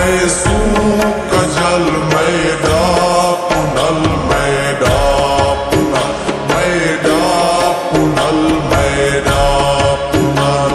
पैसू causal मैदा पुनल मैदा पुनल मैदा पुनल मैदा Punhal.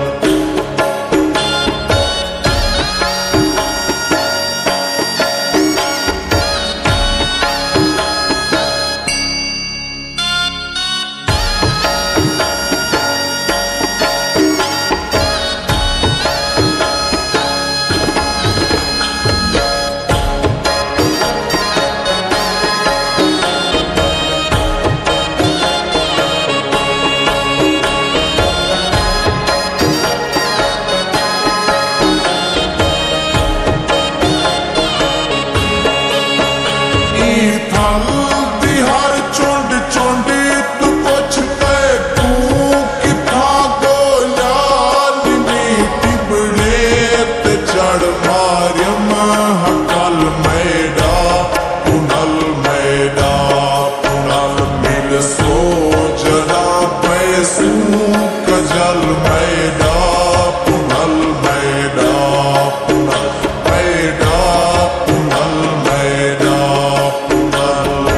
Causal मैदा पुनल मैदा पुनल मैदा पुनल मैदा पुनल।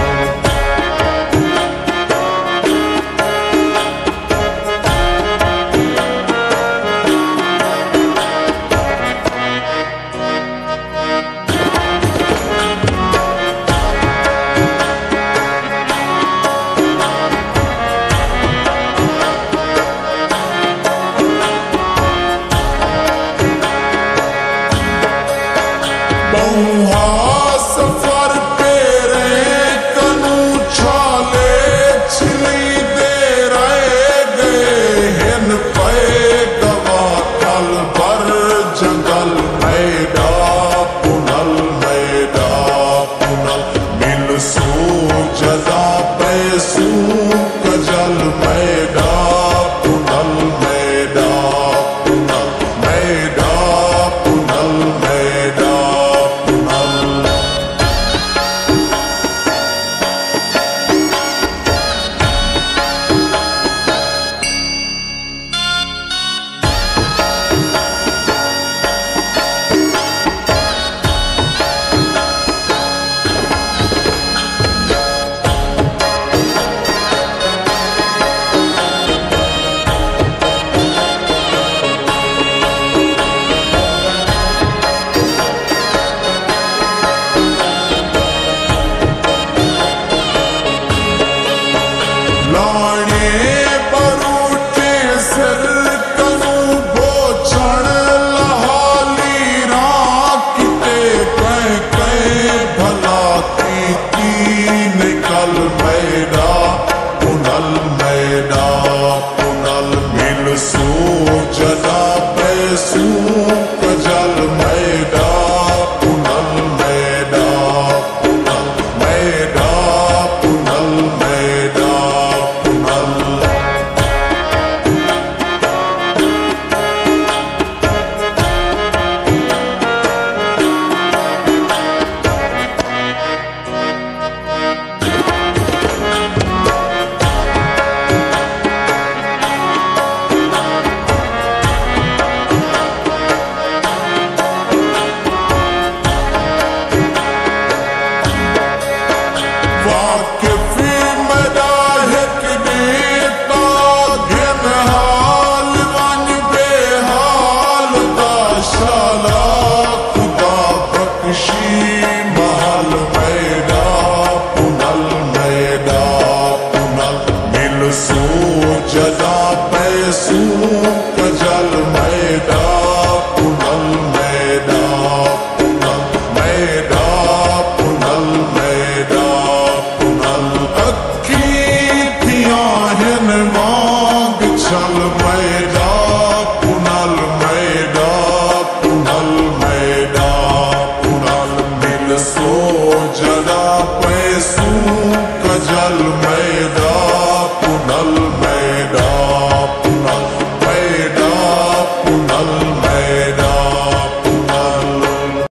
सफर पेरे कनू छाले छिली दे रहे गए हिन पे गवा कल भर जंगल मैदा पुनल मैदा पुनल मिल सो जदा पैसू कजल मैदा पुनल मैदा पुनल मैदा पुनल मैदा। जदा पैसू कजल मैदा पुनल मैदा पुनल मैदा पुनल मैदा पुनल। Walk